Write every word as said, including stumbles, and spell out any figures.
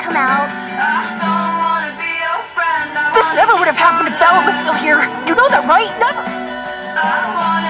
come out. This never would have happened if Bella was still here. You know that, right? Never.